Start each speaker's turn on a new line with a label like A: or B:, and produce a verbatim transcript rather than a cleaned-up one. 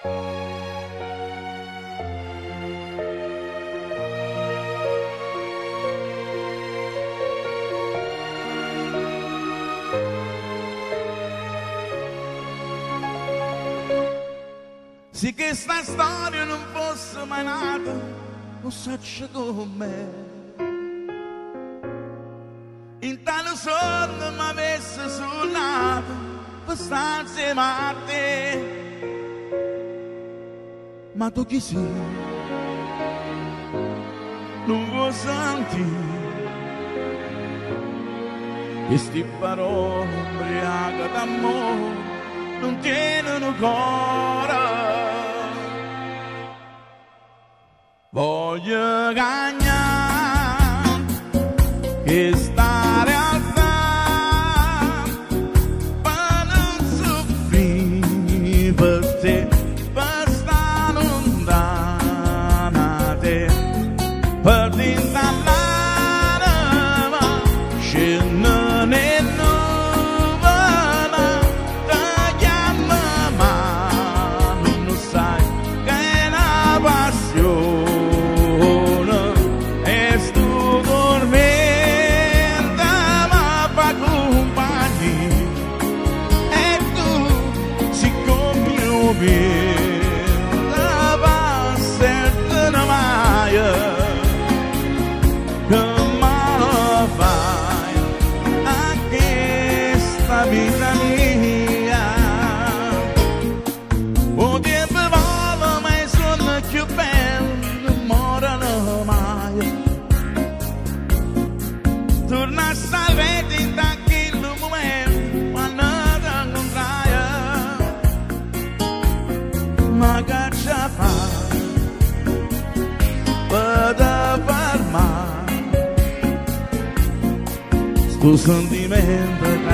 A: Se questa storia non fosse mai nata, non saggio come. In tale sonno mi avesse suonato per stare insieme a te. Ma tu chi sei? Non vuoi sentire queste parole ubriache d'amore non tienono cuore. Voglio cagnare questa realtà per non soffrire per te, per stare lontana da te, per installare ma scendere nel nuvole, ti chiama ma non sai che è una passione. La passetta non mai come lo fai a questa vita mia. O tempo vola ma sono più bello non morano mai. Torna a salvare in quel momento quando ti incontrai. Ma che ci fai per fermare sto sentimento